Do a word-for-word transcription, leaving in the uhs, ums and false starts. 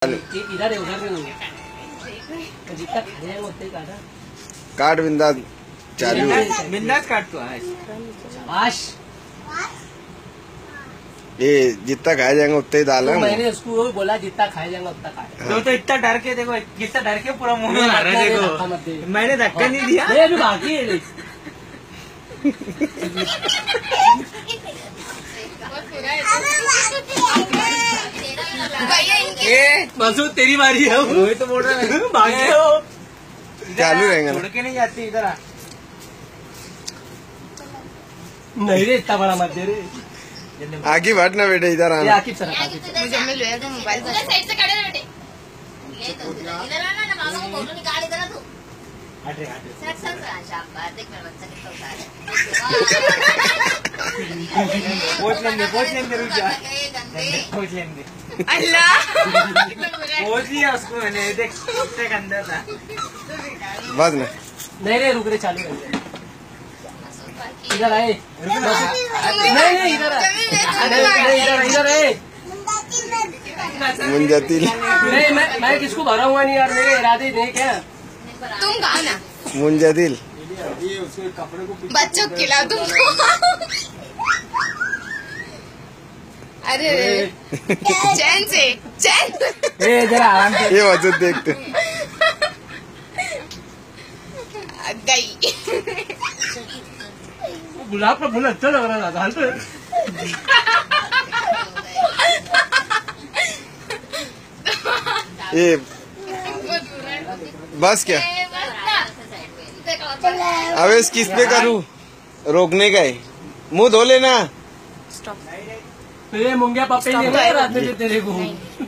इधर है उधर नहीं जितना खाएगा उतना ही काटा काट बिंदास चालू बिंदास काट तो शाबाश ये जितना खाया जाएगा उतना ही डाल तो मैंने उसको बोला जितना खाया जाएगा उतना खाए तो तो इतना डर के देखो कितना डर के पूरा मुंह में मारा देखो मैंने धक्का नहीं दिया ये अभी बाकी है बसु तेरी बारी है वही तो बोल रहा है भागे हो चालू रहेंगे छोड़ के नहीं जाती इधर नहीं रे इतना बड़ा मत दे रे आगे बढ़ ना बेटे इधर आना आकिब सर मुझे मिल गया तो मोबाइल साइड से खड़े रह बेटे ये तो इधर आना ना मामा को फोटो निकाल इधर आ तू हट रे हट सर सर शाबाश देख मेरा बच्चा कितना उतार है पोछ लेंगे पोछ लेंगे रुक जा पोछ लेंगे अल्लाह पोछ लिया उसको मैंने देख कितने गंदा था बस ना नहीं रे रुक रे चालू है इधर आए नहीं नहीं इधर नहीं इधर इधर है मुंजतिल नहीं मैं मैं किसको भरा हुआ नहीं यार मेरे इरादे नहीं क्या तुम कहा ना मुंजतिल बच्चों को खिलाओ तुमको अरे चैन से चैन ए जरा आराम से ये वजह देखते गई गुलाब का फूल अच्छा लग रहा था तो ये बस क्या अब इस किस पे करूँ रोकने का है मुंह धो लेना तो ये मुंगिया पापे ने तेरे को